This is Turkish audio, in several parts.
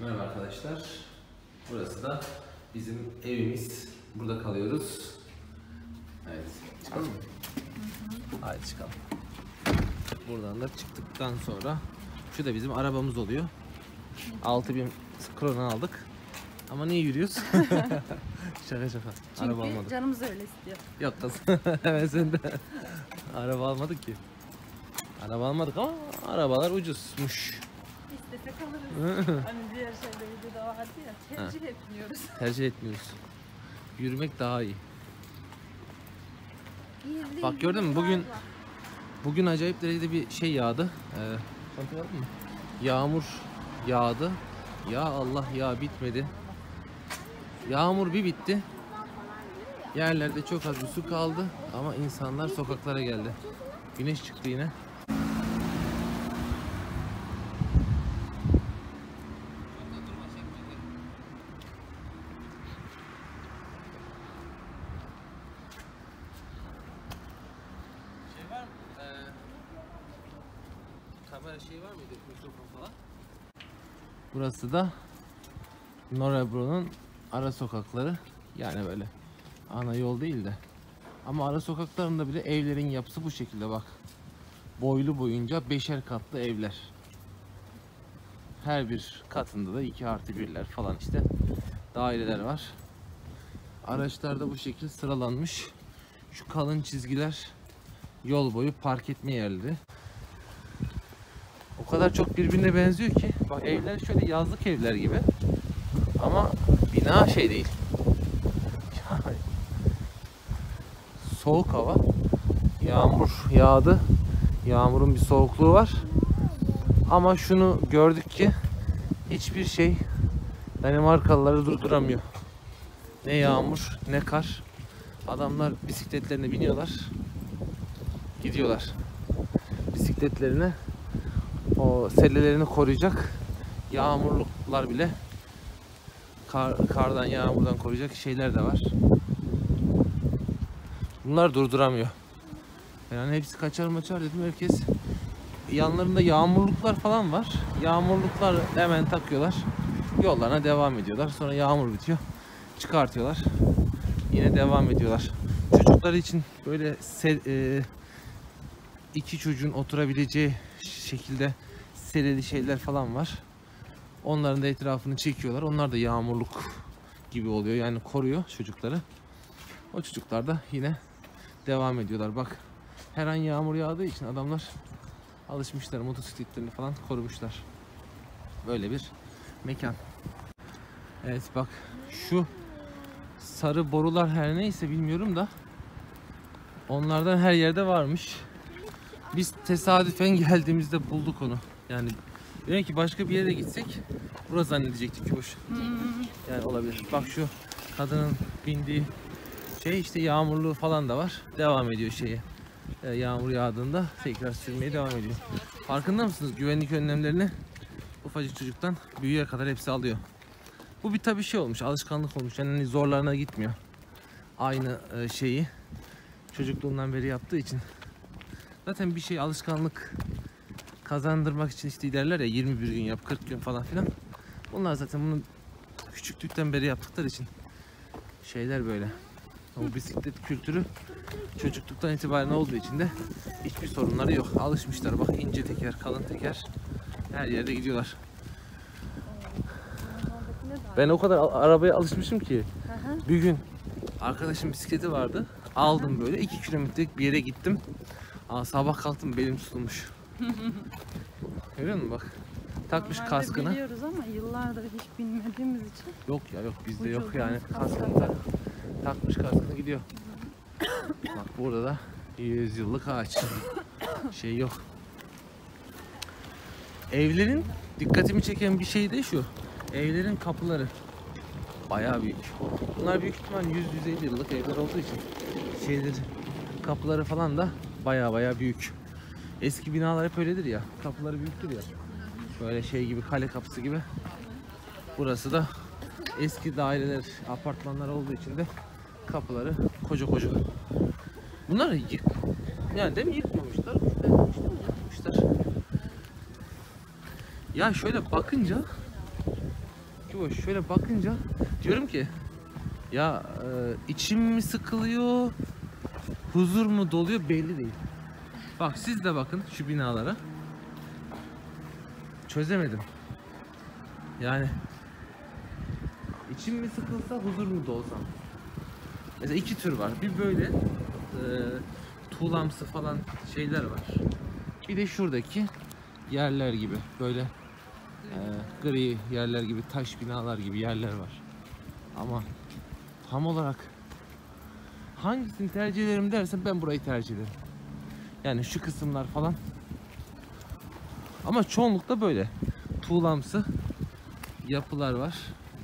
Merhaba arkadaşlar. Burası da bizim evimiz. Burada kalıyoruz. Evet. Çıkalım mı? Haydi çıkalım. Buradan da çıktıktan sonra şu da bizim arabamız oluyor. 6000 krona aldık. Ama niye yürüyoruz? Şaka şaka. Çünkü araba almadık. canımız öyle istiyor. Yok kız. Hemen sen de. Araba almadık ki. Araba almadık ama arabalar ucuzmuş. İstesek alırız. Hani diğer şeyde videoda vardı ya. Tercih etmiyoruz. Tercih etmiyoruz. Yürümek daha iyi. Bak gördün mü bugün acayip derecede bir şey yağdı. Şampiyon mı? Yağmur yağdı. Ya Allah ya bitmedi. Yağmur bir bitti. Yerlerde çok az bir su kaldı ama insanlar sokaklara geldi. Güneş çıktı yine. Kamera şey var mıydı? Mikrofon falan. Burası da Norrebro'nun ara sokakları. Yani böyle ana yol değil de. Ama ara sokaklarında bile evlerin yapısı bu şekilde bak. Boylu boyunca 5'er katlı evler. Her bir katında da 2+1'ler falan işte daireler var. Araçlar da bu şekilde sıralanmış. Şu kalın çizgiler yol boyu park etme yerleri. O kadar çok birbirine benziyor ki. Bak evler şöyle yazlık evler gibi. Ama bina şey değil. Soğuk hava. Yağmur yağdı. Yağmurun bir soğukluğu var. Ama şunu gördük ki hiçbir şey Danimarkalıları durduramıyor. Ne yağmur ne kar. Adamlar bisikletlerine biniyorlar. Gidiyorlar. Bisikletlerine o sellelerini koruyacak yağmurluklar bile kardan yağmurdan koruyacak şeyler de var. Bunlar durduramıyor. Yani hepsi kaçar maçar dedim, herkes yanlarında yağmurluklar falan var. Yağmurluklar hemen takıyorlar. Yollarına devam ediyorlar. Sonra yağmur bitiyor. Çıkartıyorlar. Yine devam ediyorlar. Çocuklar için böyle iki çocuğun oturabileceği şekilde serili şeyler falan var. Onların da etrafını çekiyorlar. Onlar da yağmurluk gibi oluyor. Yani koruyor çocukları. O çocuklar da yine devam ediyorlar. Bak her an yağmur yağdığı için adamlar alışmışlar. Motosikletlerini falan korumuşlar. Böyle bir mekan. Evet bak şu sarı borular her neyse bilmiyorum da onlardan her yerde varmış. Biz tesadüfen geldiğimizde bulduk onu. Yani demek ki başka bir yere gitsek burası zannedecektik ki boş. Yani olabilir. Bak şu kadının bindiği şey işte yağmurluğu falan da var. Devam ediyor şeye. Yağmur yağdığında tekrar sürmeye devam ediyor. Farkında mısınız? Güvenlik önlemlerini ufacık çocuktan büyüğe kadar hepsi alıyor. Bu bir tabii şey olmuş, alışkanlık olmuş. Yani zorlarına gitmiyor. Aynı şeyi çocukluğundan beri yaptığı için. Zaten bir şey alışkanlık kazandırmak için işte derler ya 21 gün yap, 40 gün falan filan. Onlar zaten bunu küçüklükten beri yaptıkları için şeyler böyle. O bisiklet kültürü çocukluktan itibaren olduğu için de hiçbir sorunları yok. Alışmışlar. Bak ince teker, kalın teker her yerde gidiyorlar. Ben o kadar arabaya alışmışım ki bir gün arkadaşım bisikleti vardı. Aldım böyle 2 kilometrelik bir yere gittim. Sabah kalktım belim tutulmuş. Görüyor musun bak. Takmış kaskını. Biliyoruz ama yıllardır hiç bilmediğimiz için. Yok ya yok bizde yok yani kaskını takmış kaskını gidiyor. Bak burada da 100 yıllık ağaç. Şey yok. Evlerin dikkatimi çeken bir şey de şu. Evlerin kapıları bayağı büyük. Bunlar büyük ihtimal 100-150 yıllık evler olduğu için şeyleri, kapıları falan da bayağı büyük. Eski binalar hep öyledir ya. Kapıları büyüktür ya. Böyle şey gibi, kale kapısı gibi. Burası da eski daireler, apartmanlar olduğu için de kapıları koca. Bunlar yani değil mi yıkmamışlar? Yıkmışlar. Ya şöyle bakınca Kiboş şöyle bakınca diyorum ki ya içim mi sıkılıyor, huzur mu doluyor belli değil. Bak siz de bakın şu binalara. Çözemedim. Yani içim mi sıkılsa huzur mu dolsam. Mesela iki tür var. Bir böyle tuğlamsı falan şeyler var. Bir de şuradaki yerler gibi böyle gri yerler gibi, taş binalar gibi yerler var. Ama tam olarak hangisini tercih ederim dersen ben burayı tercih ederim. Yani şu kısımlar falan. Ama çoğunlukla böyle tuğlamsı yapılar var.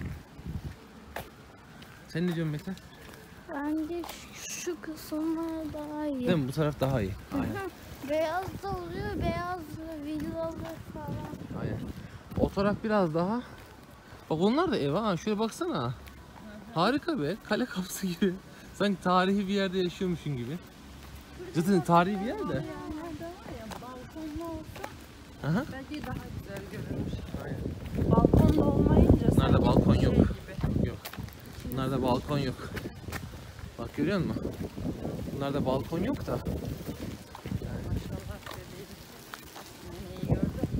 Sen ne diyorsun Mete? Bence şu kısımlar daha iyi. Değil mi? Bu taraf daha iyi. Aynen. Beyaz da oluyor, beyaz villalar falan. Aynen. O taraf biraz daha. Bak onlar da ev ha. Şöyle baksana. Harika be. Kale kapısı gibi. Sanki tarihi bir yerde yaşıyormuşsun gibi. Zaten tarihi bir yer de. Yerlerde var ya balkonlu olsa Aha. belki daha güzel görünür. Aynen. Balkonlu olmayınca Bunlarda sanki balkon şey yok. gibi. Yok. Bunlarda balkon yok. Bak görüyor musun? Bunlarda balkon yok da. Maşallah bebeğim. İyi gördüm.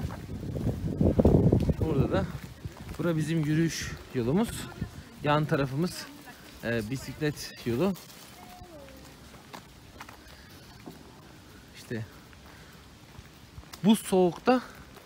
Burada da bura bizim yürüyüş yolumuz. Yan tarafımız bisiklet yolu. İşte bu soğukta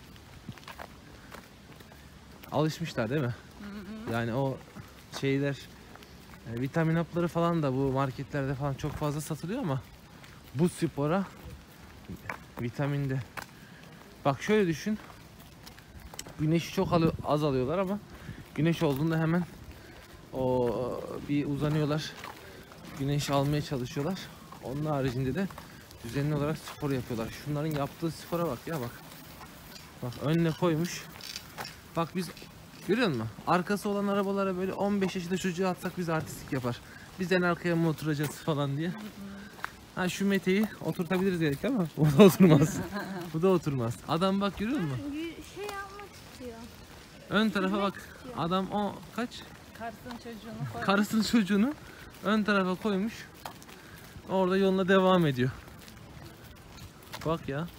alışmışlar değil mi? Yani o şeyler vitamin hapları falan da bu marketlerde falan çok fazla satılıyor ama bu spora vitaminde. Bak şöyle düşün. Güneşi çok az alıyorlar ama güneş olduğunda hemen o bir uzanıyorlar. Güneş almaya çalışıyorlar. Onun haricinde de düzenli olarak spor yapıyorlar. Şunların yaptığı spora bak ya bak. Bak önüne koymuş. Bak biz görüyor musun? Arkası olan arabalara böyle 15 yaşında çocuğu atsak biz artistik yapar. Biz en arkaya mı oturacağız falan diye. Ha şu Mete'yi oturtabiliriz dedik ama bu da oturmaz. Bu da oturmaz. Adam bak görüyor musun? Şey yapmak istiyor. Ön tarafa bak. Adam o kaç? Karısının çocuğunu koy. Karısının çocuğunu ön tarafa koymuş. Orada yoluna devam ediyor. Bak ya.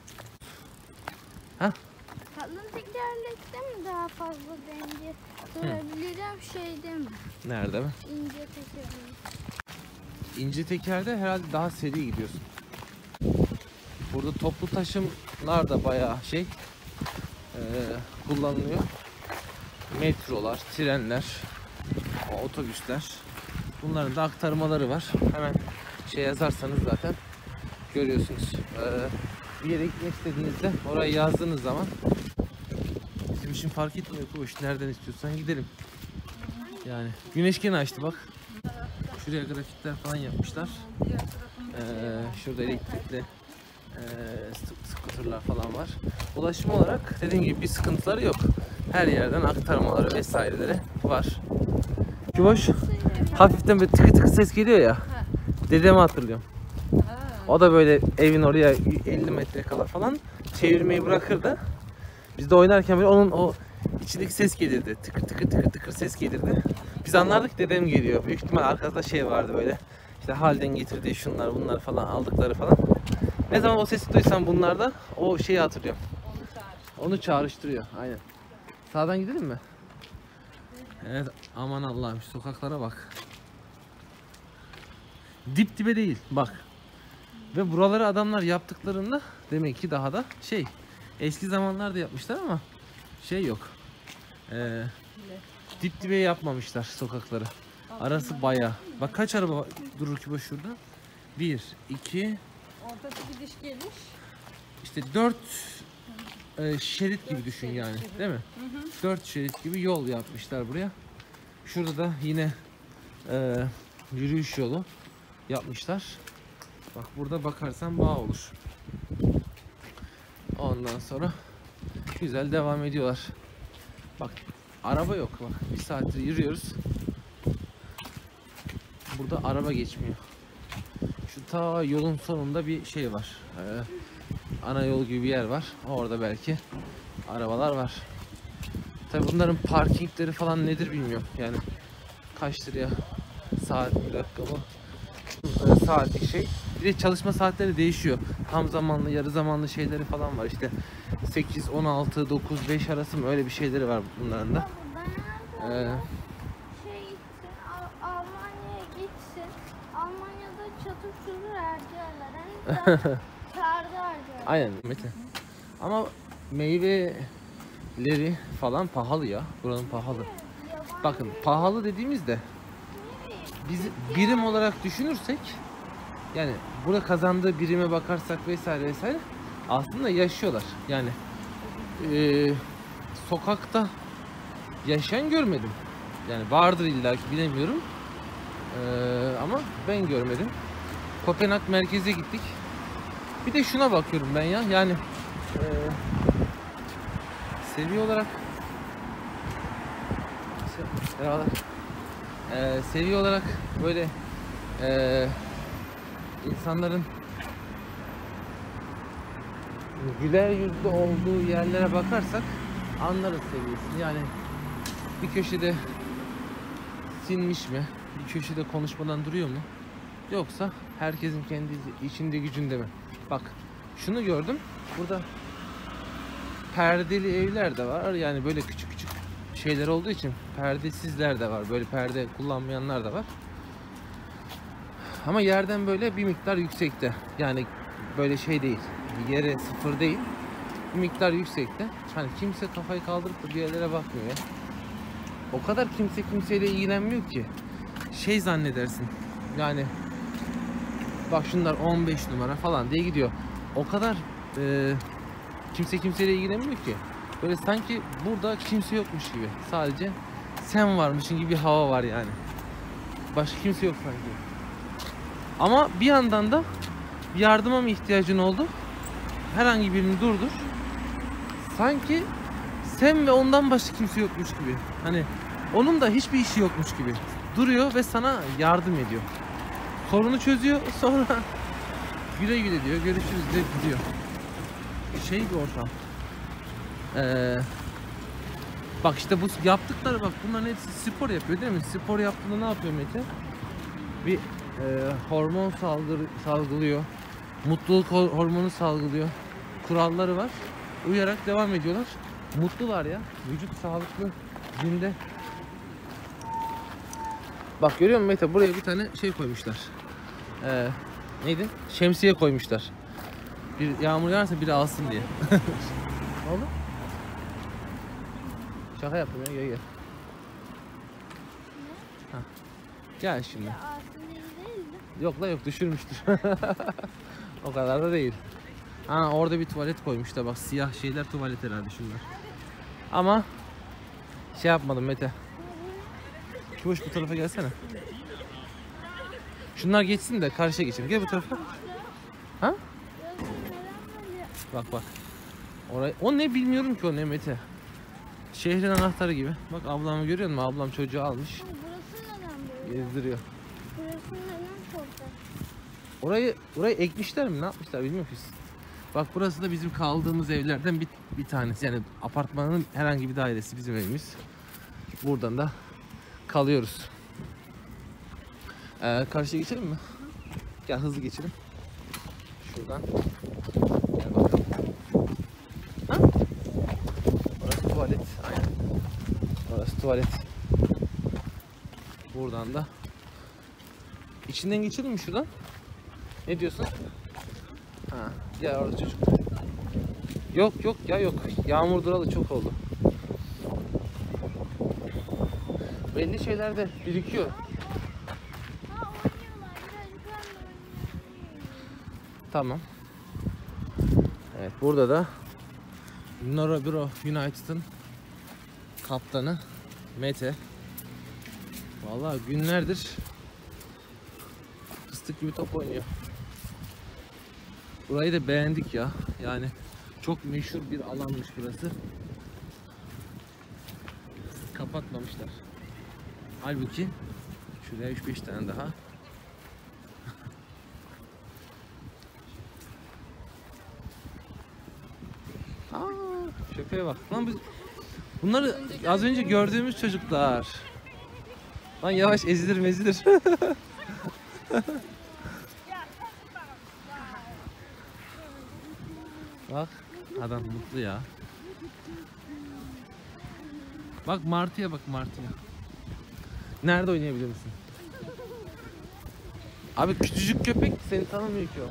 Kalın tekerlekte mi daha fazla denge durabilirim şeyde mi? Nerede mi? İnce tekerlek. İnce tekerde herhalde daha seri gidiyorsun. Burada toplu taşımlar da bayağı şey kullanılıyor. Metrolar, trenler, otobüsler. Bunların da aktarmaları var. Hemen şey yazarsanız zaten görüyorsunuz. Bir yere gitmek istediğinizde orayı yazdığınız zaman bizim için fark etmiyor ki boş. Nereden istiyorsan gidelim. Yani güneş gene açtı bak. Şuraya grafikler falan yapmışlar. Şurada elektrikli skuterlar falan var. Ulaşım olarak dediğim gibi bir sıkıntıları yok. Her yerden aktarmaları vesaireleri var. Kiboş hafiften bir tıkı tıkı ses geliyor ya. Dedemi hatırlıyorum. O da böyle evin oraya 50 metre kala falan çevirmeyi bırakırdı. Biz de oynarken böyle onun o içindeki ses gelirdi. Tıkır tıkır tıkır tıkır ses gelirdi. Biz anlardık dedem geliyor. Büyük ihtimal arkada şey vardı böyle. İşte halden getirdiği şunlar bunlar falan aldıkları falan. Ne zaman o sesi duysam bunlarda o şeyi hatırlıyorum. Onu çağrıştırıyor. Aynen. Sağdan gidelim mi? Evet aman Allah'ım şu sokaklara bak. Dip dibe değil bak. Ve buraları adamlar yaptıklarında demek ki daha da şey eski zamanlarda yapmışlar ama şey yok. Dip dibe yapmamışlar sokakları. Arası bayağı. Bak kaç araba durur ki boş şurada? 1, 2, Ortası gidiş geliş. işte 4 şerit gibi düşün yani. Değil mi? 4 şerit gibi yol yapmışlar buraya. Şurada da yine yürüyüş yolu yapmışlar. Bak burada bakarsan bağ olur. Ondan sonra güzel devam ediyorlar. Bak araba yok bak. Bir saattir yürüyoruz. Burada araba geçmiyor. Şu ta yolun sonunda bir şey var. Ana yol gibi bir yer var. Orada belki arabalar var. Tabii bunların parkingleri falan nedir bilmiyorum. Yani kaç liraya saat, bir dakika mı? Saatlik şey. Bir de çalışma saatleri değişiyor. Tam zamanlı, yarı zamanlı şeyleri falan var. İşte 8, 16, 9, 5 arası mı öyle bir şeyleri var bunların da. Baba ben şey gitsin, Almanya'ya gitsin. Almanya'da çatır çutur harcarlar. Hani kârda harcarlar. Aynen Mete. Ama meyveleri falan pahalı ya. Buranın pahalı. Bakın pahalı dediğimizde biz birim olarak düşünürsek, yani burada kazandığı birime bakarsak vesaire vesaire, aslında yaşıyorlar. Yani sokakta yaşayan görmedim. Yani vardır illaki, bilemiyorum. Ama ben görmedim. Kopenhag merkeze gittik. Bir de şuna bakıyorum ben ya. Yani seviye olarak seviye olarak böyle insanların güler yüzlü olduğu yerlere bakarsak anlarız seviyesini. Yani bir köşede sinmiş mi? Bir köşede konuşmadan duruyor mu? Yoksa herkesin kendi içinde gücünde mi? Bak şunu gördüm. Burada perdeli evler de var. Yani böyle küçük küçük şeyler olduğu için perdesizler de var. Böyle perde kullanmayanlar da var. Ama yerden böyle bir miktar yüksekte. Yani böyle şey değil. Yere sıfır değil. Bir miktar yüksekte. Hani kimse kafayı kaldırıp da bir yerlere bakmıyor ya. O kadar kimse kimseyle ilgilenmiyor ki. Şey zannedersin. Yani bak şunlar 15 numara falan diye gidiyor. O kadar kimse kimseyle ilgilenmiyor ki. Böyle sanki burada kimse yokmuş gibi. Sadece sen varmışsın gibi bir hava var yani. Başka kimse yok sanki. Ama bir yandan da yardıma mı ihtiyacın oldu? Herhangi birini durdur. Sanki sen ve ondan başka kimse yokmuş gibi. Hani onun da hiçbir işi yokmuş gibi. Duruyor ve sana yardım ediyor. Sorunu çözüyor, sonra güle güle diyor, görüşürüz diyor, gidiyor. Şey bir ortam. Bak işte bu yaptıkları, bak bunların hepsi spor yapıyor değil mi? Spor yaptığında ne yapıyor Mete? Bir hormon salgılıyor. Mutluluk hormonu salgılıyor. Kuralları var. Uyarak devam ediyorlar. Mutlular ya. Vücut sağlıklı, zinde. Bak görüyor musun Mete? Buraya bir tane şey koymuşlar. Neydi? Şemsiye koymuşlar. Bir yağmur yağarsa biri alsın diye. Ne oldu? Şaka yaptım ya, gel gel. Hah. Gel şimdi. Yok la yok, düşürmüştür. O kadar da değil. Ha orada bir tuvalet koymuşlar, bak siyah şeyler tuvalet herhalde şunlar. Ama şey yapmadım Mete. Çuvuş bu tarafa gelsene. Şunlar geçsin de karşıya geçelim. Gel bu tarafa. Ha? Bak bak. Orayı, o ne bilmiyorum ki, o ne Mete. Şehrin anahtarı gibi. Bak ablamı görüyor musun? Ablam çocuğu almış. Burası neden böyle? Gezdiriyor. Burası neden toprak? Orayı ekmişler mi? Ne yapmışlar bilmiyorum ki. Bak burası da bizim kaldığımız evlerden bir tanesi. Yani apartmanın herhangi bir dairesi bizim evimiz. Buradan da kalıyoruz. Karşıya geçelim mi? Gel hızlı geçelim. Şuradan. Gel bakalım. Ha? Orası tuvalet. Aynen. Orası tuvalet. Buradan da içinden geçelim mi şuradan? Ne diyorsun? Ha, gel orada çocuk. Yok yok ya yok. Yağmur duralı çok oldu. Belli şeyler de birikiyor. Ha oynuyorlar. Birazcık oynuyorlar. Tamam. Evet burada da Norabro United'ın kaptanı Mete. Vallahi günlerdir fıstık gibi top oynuyor. Burayı da beğendik ya. Yani çok meşhur bir alanmış burası. Kapatmamışlar. Halbuki şuraya 3-5 tane daha. Aa, köpeğe bak. Lan biz Bunları az önce gördüğümüz çocuklar. Lan yavaş, ezilir mezilir. Bak adam mutlu ya. Bak martıya, bak martıya. Nerede oynayabilir misin? Abi küçücük köpek seni tanımıyor ki o.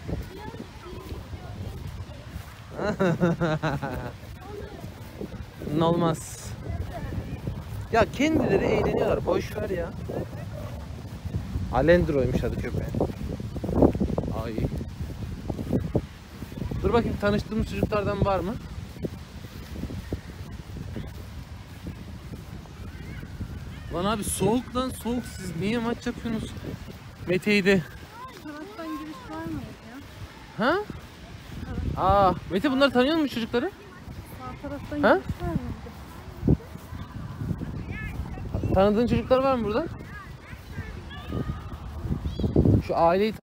Ne olmaz. Ya kendileri eğleniyorlar. Boş ver ya. Alendro'ymuş adı köpeğin. Ay. Dur bakayım, tanıştığımız çocuklardan var mı? Lan abi soğuk lan soğuk, siz niye maç yapıyorsunuz? Mete'yi de. Taraftan giriş var mı ya? Ha? Aa, Mete bunları tanıyor musun çocukları? Sağ taraftan Ha? giriş var mı? Tanıdığın çocuklar var mı burada? Şu aileyi